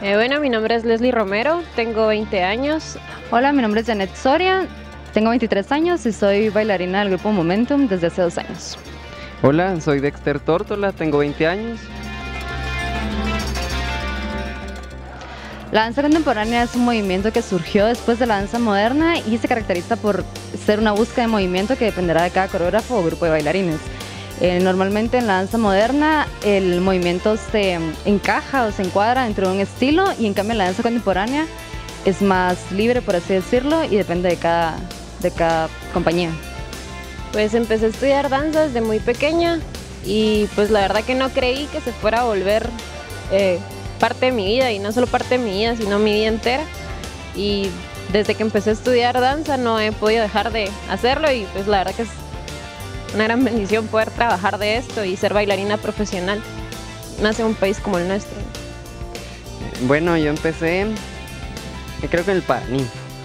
Bueno, mi nombre es Leslie Romero, tengo 20 años. Hola, mi nombre es Janet Soria, tengo 23 años y soy bailarina del grupo Momentum desde hace 2 años. Hola, soy Dexter Tórtola, tengo 20 años. La danza contemporánea es un movimiento que surgió después de la danza moderna y se caracteriza por ser una búsqueda de movimiento que dependerá de cada coreógrafo o grupo de bailarines. Normalmente en la danza moderna el movimiento se encaja o se encuadra dentro de un estilo, y en cambio en la danza contemporánea es más libre, por así decirlo, y depende de cada compañía. Pues empecé a estudiar danza desde muy pequeña y pues la verdad que no creí que se fuera a volver parte de mi vida, y no solo parte de mi vida, sino mi vida entera. Y desde que empecé a estudiar danza no he podido dejar de hacerlo, y pues la verdad que es una gran bendición poder trabajar de esto y ser bailarina profesional, más en un país como el nuestro. Bueno, yo empecé, creo que en el Paraninfo.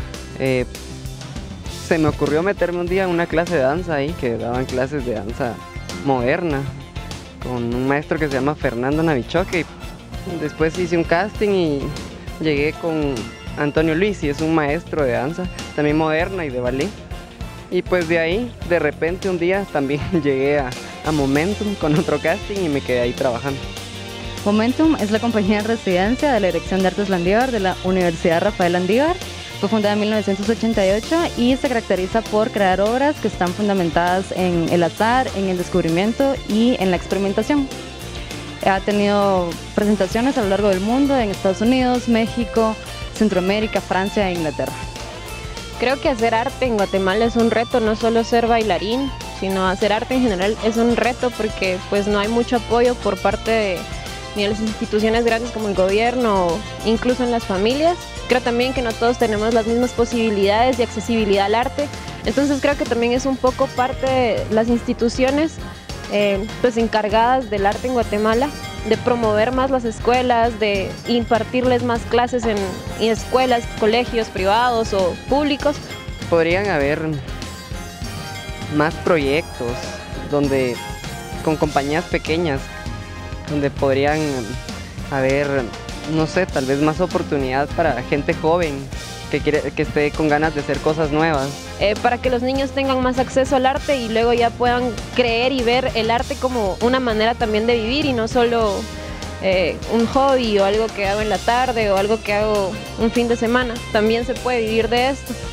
Se me ocurrió meterme un día en una clase de danza ahí, que daban clases de danza moderna, con un maestro que se llama Fernando Navichoque. Después hice un casting y llegué con Antonio Luis, y es un maestro de danza, también moderna y de ballet. Y pues de ahí, de repente un día también llegué a Momentum con otro casting y me quedé ahí trabajando. Momentum es la compañía de residencia de la Dirección de Artes Landívar de la Universidad Rafael Landívar. Fue fundada en 1988 y se caracteriza por crear obras que están fundamentadas en el azar, en el descubrimiento y en la experimentación. Ha tenido presentaciones a lo largo del mundo, en Estados Unidos, México, Centroamérica, Francia e Inglaterra. Creo que hacer arte en Guatemala es un reto, no solo ser bailarín, sino hacer arte en general es un reto, porque pues no hay mucho apoyo por parte ni de las instituciones grandes como el gobierno, o incluso en las familias. Creo también que no todos tenemos las mismas posibilidades y accesibilidad al arte, entonces creo que también es un poco parte de las instituciones pues encargadas del arte en Guatemala, de promover más las escuelas, de impartirles más clases en escuelas, colegios privados o públicos. Podrían haber más proyectos donde, con compañías pequeñas, donde podrían haber, no sé, tal vez más oportunidad para gente joven que esté con ganas de hacer cosas nuevas. Para que los niños tengan más acceso al arte y luego ya puedan creer y ver el arte como una manera también de vivir, y no solo un hobby o algo que hago en la tarde o algo que hago un fin de semana. También se puede vivir de esto.